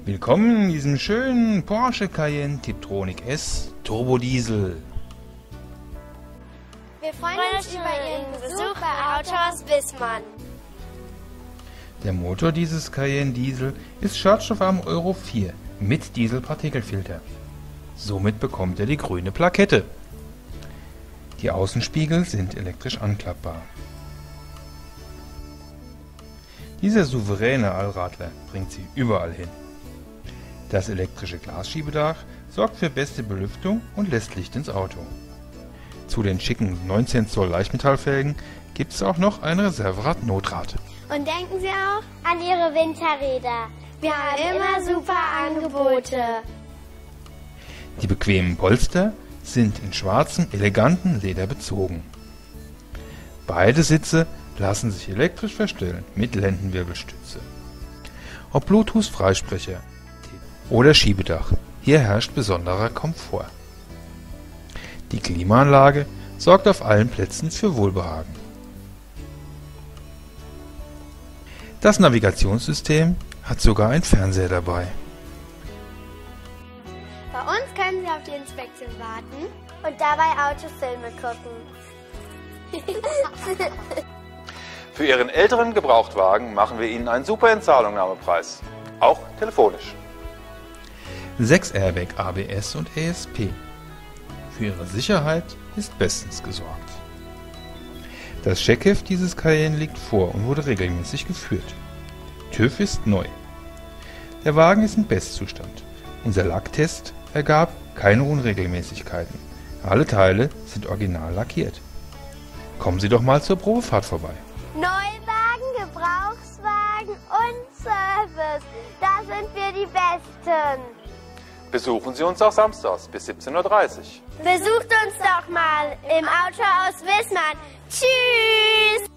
Willkommen in diesem schönen Porsche Cayenne Tiptronic S Turbodiesel. Wir freuen uns über Ihren Besuch bei Autohaus Wissmann. Der Motor dieses Cayenne Diesel ist schadstoffarm Euro 4 mit Dieselpartikelfilter. Somit bekommt er die grüne Plakette. Die Außenspiegel sind elektrisch anklappbar. Dieser souveräne Allradler bringt Sie überall hin. Das elektrische Glasschiebedach sorgt für beste Belüftung und lässt Licht ins Auto. Zu den schicken 19 Zoll Leichtmetallfelgen gibt es auch noch ein Reserverad-Notrad. Und denken Sie auch an Ihre Winterräder. Wir haben immer super Angebote. Die bequemen Polster sind in schwarzem, eleganten Leder bezogen. Beide Sitze lassen sich elektrisch verstellen mit Lendenwirbelstütze. Ob Bluetooth-Freisprecher oder Schiebedach, hier herrscht besonderer Komfort. Die Klimaanlage sorgt auf allen Plätzen für Wohlbehagen. Das Navigationssystem hat sogar einen Fernseher dabei. Bei uns können Sie auf die Inspektion warten und dabei Autofilme gucken. Für Ihren älteren Gebrauchtwagen machen wir Ihnen einen super Entzahlungnahmepreis, auch telefonisch. 6 Airbag ABS und ESP. Für Ihre Sicherheit ist bestens gesorgt. Das Checkheft dieses Cayenne liegt vor und wurde regelmäßig geführt. TÜV ist neu. Der Wagen ist in Bestzustand. Unser Lacktest ergab keine Unregelmäßigkeiten. Alle Teile sind original lackiert. Kommen Sie doch mal zur Probefahrt vorbei. Neuwagen, Gebrauchswagen und Service. Da sind wir die Besten. Besuchen Sie uns auch samstags bis 17:30 Uhr. Besucht uns doch mal im Autohaus Wissmann. Tschüss!